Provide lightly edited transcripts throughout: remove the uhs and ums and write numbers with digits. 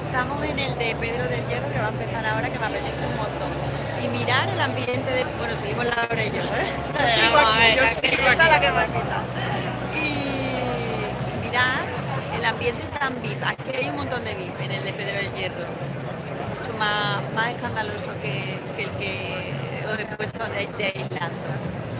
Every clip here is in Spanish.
Estamos en el de Pedro del Hierro, que va a empezar ahora, que me apetece un montón. Y mirar el ambiente de... Bueno, seguimos Laura y yo, ¿eh? Sigo aquí, yo sigo aquí. Esta es la que me quita. Y mirar el ambiente tan VIP. Aquí hay un montón de VIP en el de Pedro del Hierro. Mucho más escandaloso que el que os he puesto de Aislando.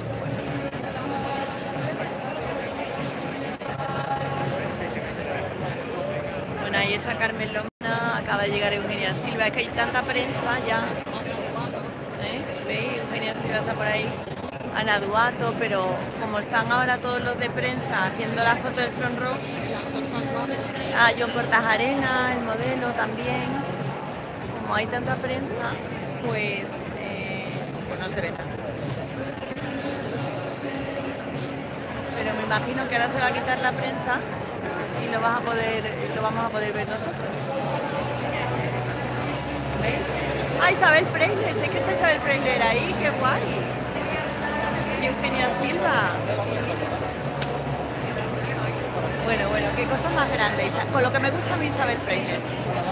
Bueno, ahí está Carmen Lomana, acaba de llegar Eugenia Silva. Es que hay tanta prensa ya. ¿Veis? Eugenia Silva está por ahí. Ana Duato, pero como están ahora todos los de prensa haciendo la foto del front row. Ah, John Cortajarena, el modelo también. Como hay tanta prensa, pues no se ve nada. Pero me imagino que ahora se va a quitar la prensa y lo vamos a poder ver nosotros. ¿Veis? Ah, Isabel Preisler, sé que está Isabel Preisler ahí, qué guay. Y Eugenia Silva. Bueno, qué cosa más grande, con lo que me gusta a mí Isabel Preisler.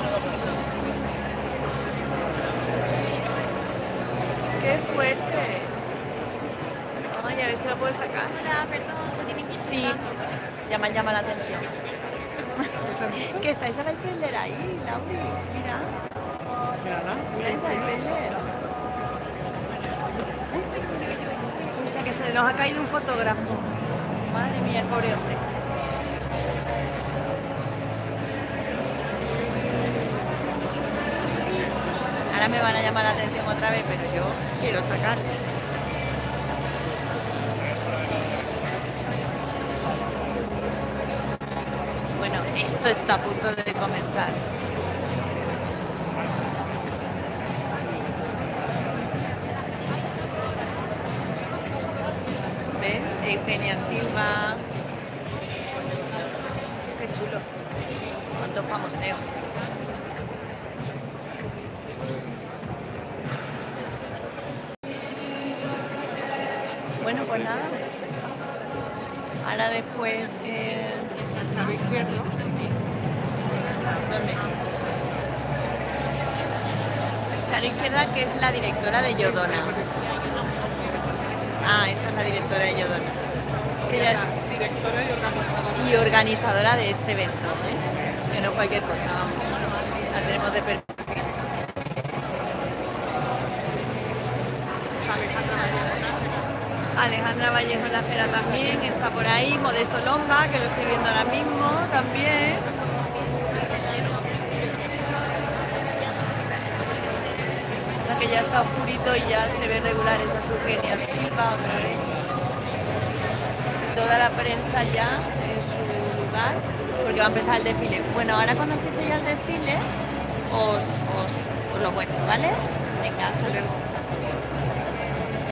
¡Qué fuerte! Ay, a ver si lo puedo sacar. Hola, perdón, ¿se tiene que ir? Sí, ya me llama la atención. ¿Qué está Isabel Preisler ahí, Lauri? Mira. Mira Isabel Preisler. O sea que se nos ha caído un fotógrafo. Madre mía, el pobre hombre. Ahora me van a llamar la atención otra vez, pero yo quiero sacarle. Bueno, esto está a punto de comenzar. ¿Ves? Eugenia Silva. Qué chulo. Cuánto famoseo. Bueno, pues nada. Ahora después izquierdo. ¿Dónde? Charo Izquierda, que es la directora de Yodona. Ah, esta es la directora de Yodona. Que ella es directora y organizadora de este evento, ¿eh? Que no cualquier cosa, vamos. La tenemos de perfil. Alejandra Vallejo en la acera también, está por ahí. Modesto Longa, que lo estoy viendo ahora mismo también. O sea que ya está oscurito y ya se ve regular esa Eugenia Silva otra vez. Y toda la prensa ya en su lugar, porque va a empezar el desfile. Bueno, ahora cuando empiece ya el desfile, os lo cuento, ¿vale? Venga, hasta luego.